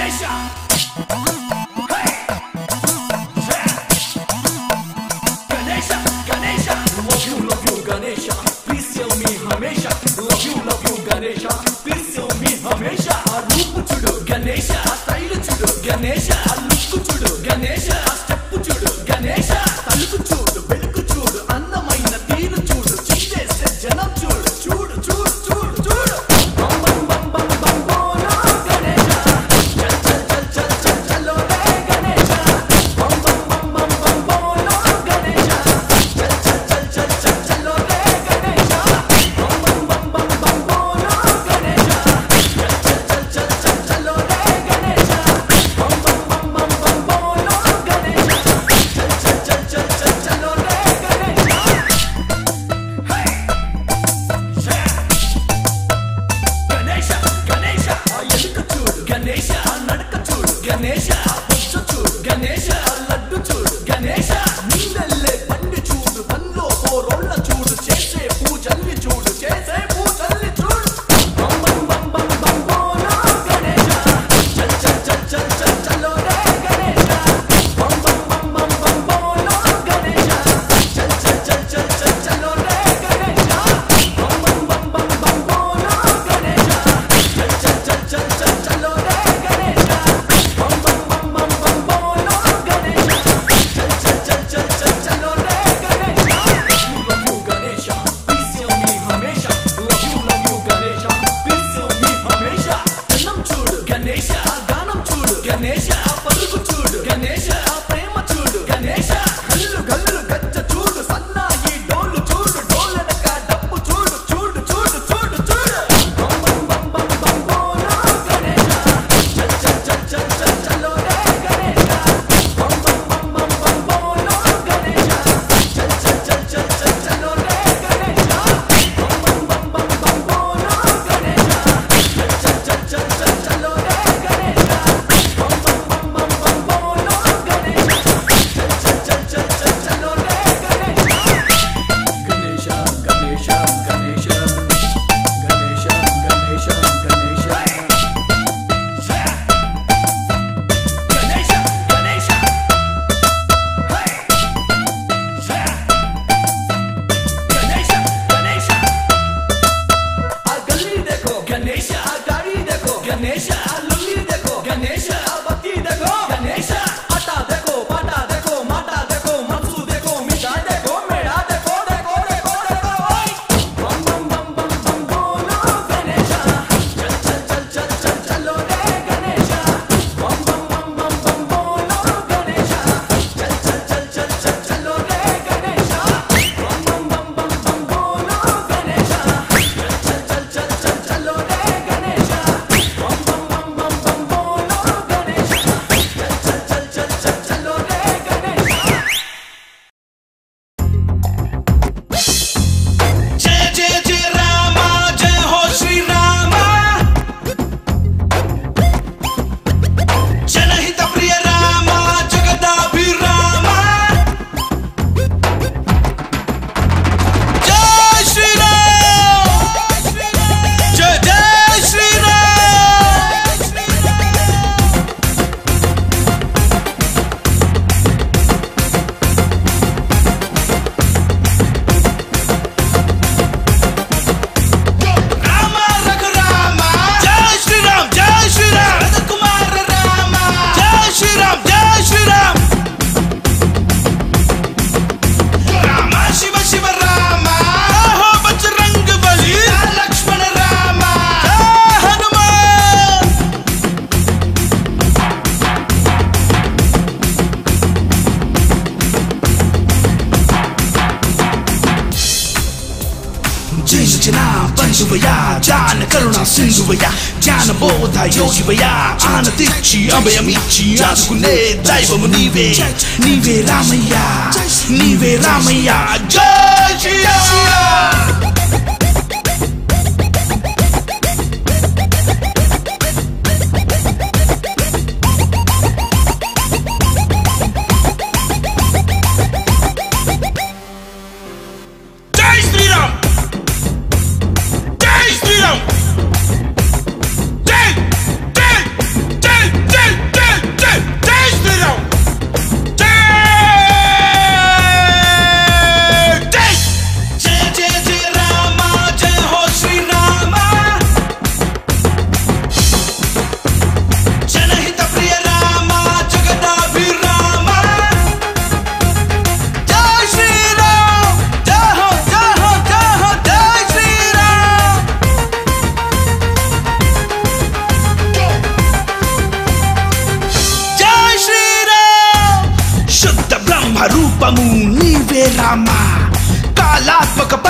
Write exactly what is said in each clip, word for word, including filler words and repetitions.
బంధువయ్యా జాన కరుణ సింధువయ్యా జ్ఞాన బోధ యోగివయ్యా ఆనతిచ్చి అభయమిచ్చి ఆదుకునే దైవము నీవే నీవే రామయ్యా నీవే రామయ్యా జై Sriram. Jai, jai, jai, jai.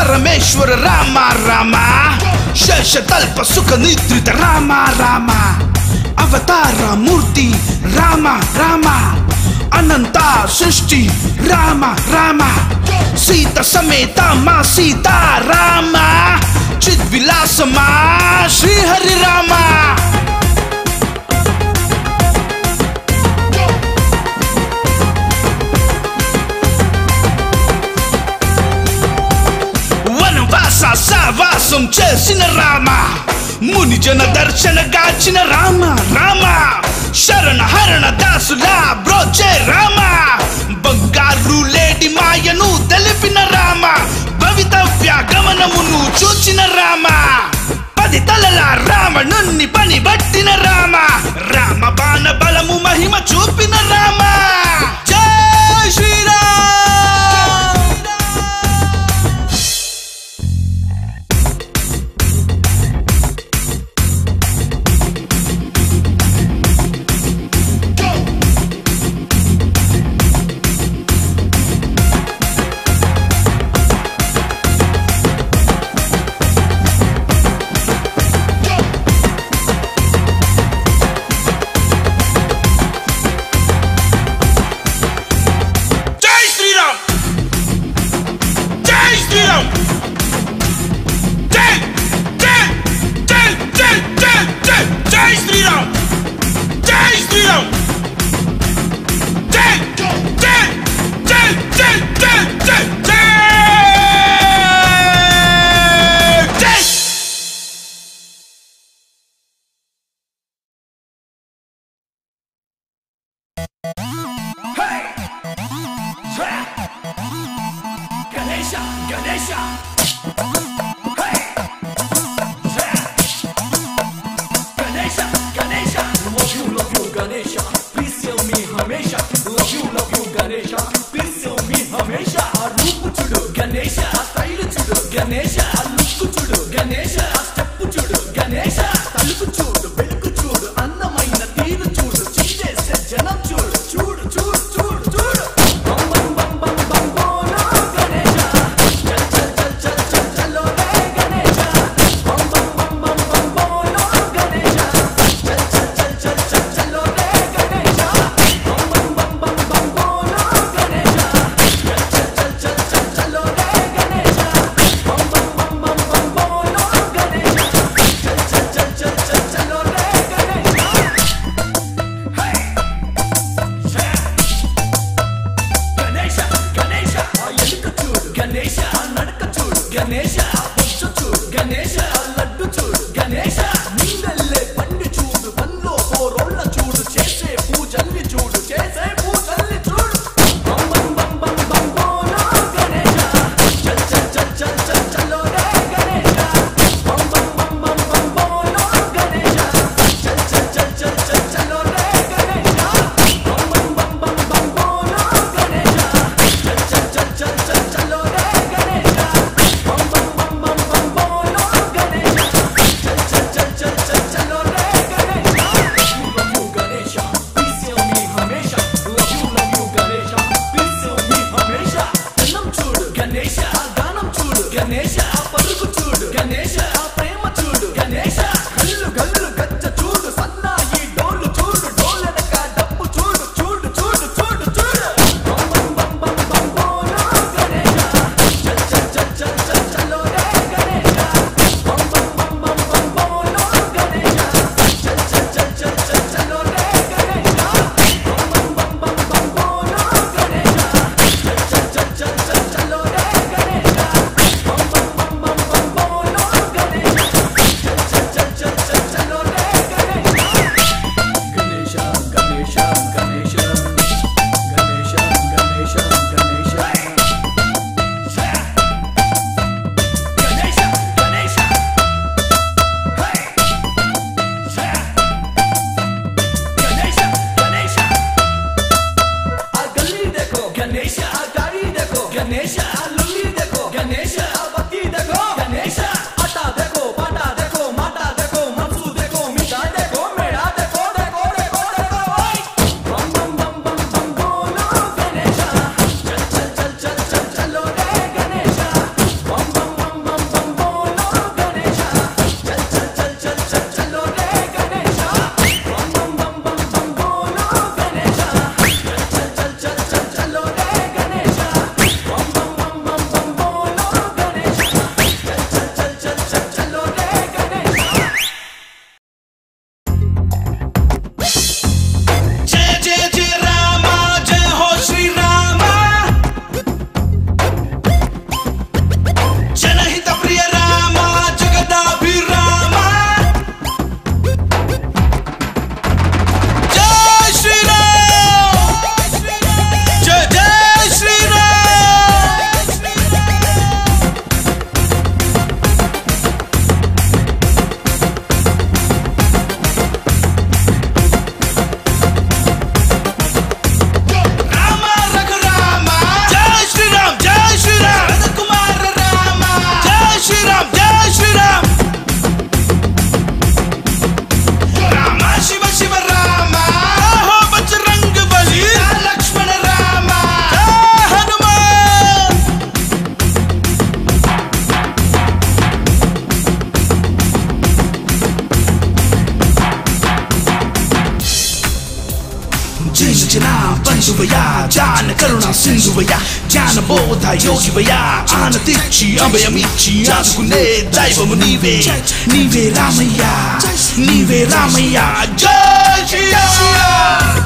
పరమేశ్వర రామ రామ శేషతల్ప సుఖ నిద్రిత రామ రామ అవతార మూర్తి రామ రామ అనంత సృష్టి రామ రామ సీత సమేత మా సీతా రామ చిద్విలాసమా శ్రీహరి రామ వనవాస సావాసం చేసిన రామ మునిజన దర్శన గాచిన రామ రామ శరణ హరణ దాసులా బ్రోచే రామ బంగారు లేడి మాయను తెలిపిన రామ భవితవ్య గమనమును చూచిన రామ పది తలల రావణుణ్ణి పని బట్టిన రామ రామ బాణ బలము మహిమ చూపిన రామ జై Sriram Ganesha, Ganesha. Hey. Ganesha, Ganesha. Love you, love you, Ganesha. Please tell me Hamesha. Love you, love you, Ganesha. Please tell me Hamesha. Aa roop chudu, Ganesha. Aa style chudu, Ganesha. Aa look chudu, Ganesha. Aa step chudu, Ganesha. Taluku chudu, veluku chudu, annamaina teeru chudu, chindese janam chudu, chudu, chudu, chudu, chudu. బంధువయా జాన కరుణ సింధువయా జ్ఞాన బోధ యోగివయా ఆనతిచ్చి అభయమిచ్చి ఆదుకునే దైవము నీవే నీవే రామయ్య నీవే రామయ్య జై శ్రీరామ్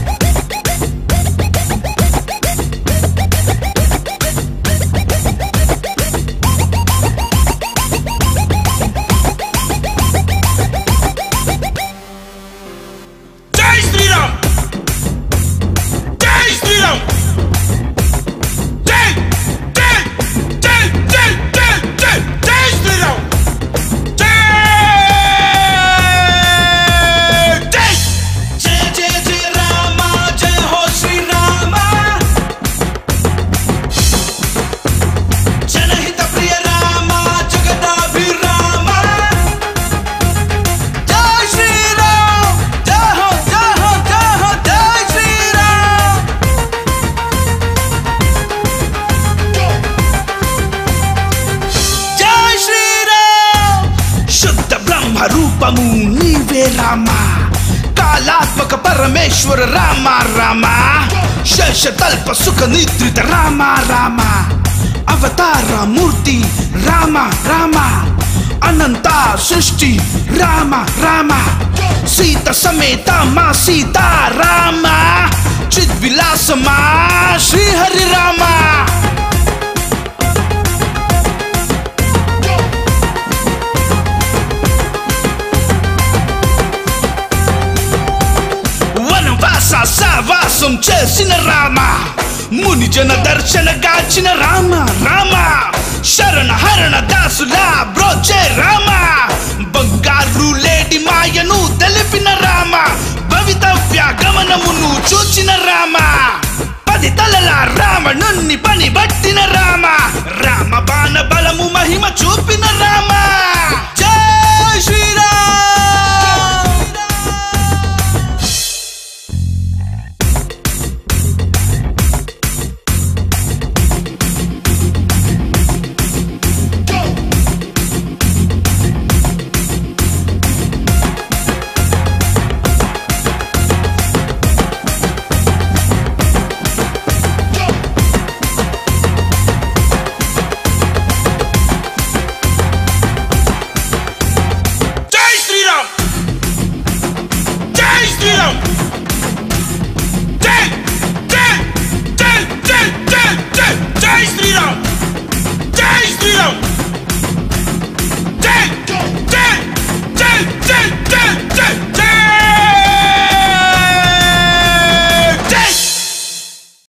రూపము నీవే రామ కాలాత్మక పరమేశ్వర రామ రామ శేషతల్ప సుఖ నిద్రిత రామ రామ అవతార మూర్తి రామ రామ అనంత సృష్టి రామ రామ సీత సమేత మా సీత రామ చిద్విలాసమా శ్రీహరి రామ సావాసం చేసిన రామ ముని జన దర్శన గాచిన రామ రామ శరణ హరణ దాసులా బ్రోచే రామ బంగారు లేడి మాయను తెలిపిన రామ భవితవ్య గమనమును చూచిన రామ పది తలల రావణుణ్ణి పని బట్టిన రామ రామ బాణ బలము మహిమ చూపిన